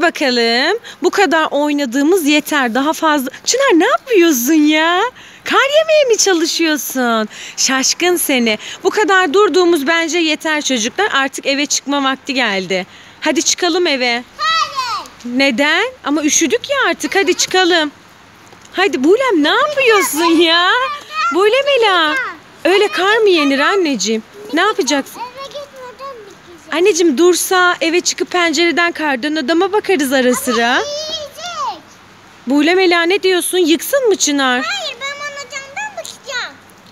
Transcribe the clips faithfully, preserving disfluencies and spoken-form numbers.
bakalım. Bu kadar oynadığımız yeter. Daha fazla. Çınar ne yapıyorsun ya? Kar yemeye mi çalışıyorsun? Şaşkın seni. Bu kadar durduğumuz bence yeter çocuklar. Artık eve çıkma vakti geldi. Hadi çıkalım eve. Hayır. Neden? Ama üşüdük ya artık. Hadi çıkalım. Hadi Buğlem ne yapıyorsun ya? Buğlem Ela. Öyle kar mı yenir anneciğim? Ne yapacaksın? Eve gitmeden bitecek. Anneciğim dursa eve çıkıp pencereden kardan adama bakarız ara sıra. Yiyecek. Buğlem Ela ne diyorsun? Yıksın mı Çınar? Hayır, ben ona candan bakacağım.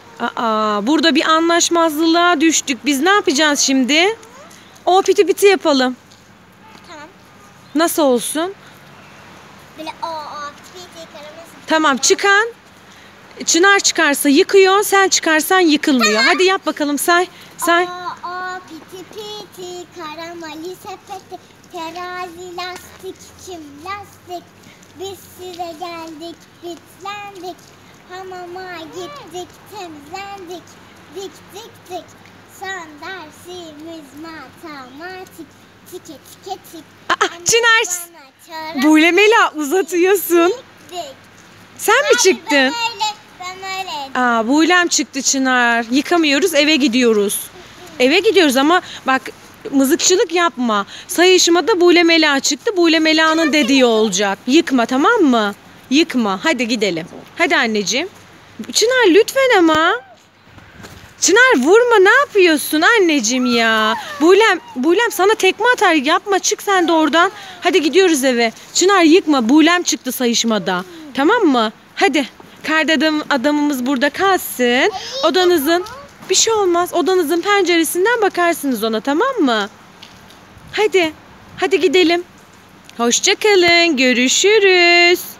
Aa, burada bir anlaşmazlığa düştük. Biz ne yapacağız şimdi? O piti piti yapalım. Tamam. Nasıl olsun? Böyle o o piti karaması. Tamam çıkan. Çınar çıkarsa yıkıyor, sen çıkarsan yıkılmıyor. Hadi yap bakalım say. Say. O o piti piti karamali sepeti terazi lastik çim lastik. Biz size geldik bitlendik. Hamama gittik temizlendik. Dik dik dik. Son dersimiz matematik. Tike tike tik. Aa, Çınar. Bana çorap Buğlem Ela uzatıyorsun. dik. Sen mi Hayır, çıktın? Ben öyle, ben öyle. Aa, Buğlem çıktı Çınar. Yıkamıyoruz, eve gidiyoruz. Eve gidiyoruz ama bak mızıkçılık yapma. Sayışmada Buğlem Ela çıktı. Buğlem Ela'nın dediği olacak. Yıkma, tamam mı? Yıkma. Hadi gidelim. Hadi anneciğim. Çınar lütfen ama. Çınar vurma, ne yapıyorsun anneciğim ya? Buğlem, Buğlem sana tekme atar, yapma, çık sen de oradan. Hadi gidiyoruz eve. Çınar yıkma, Buğlem çıktı sayışmada. Tamam mı? Hadi. Kart adam, adamımız burada kalsın. Odanızın bir şey olmaz. Odanızın penceresinden bakarsınız ona, tamam mı? Hadi. Hadi gidelim. Hoşça kalın. Görüşürüz.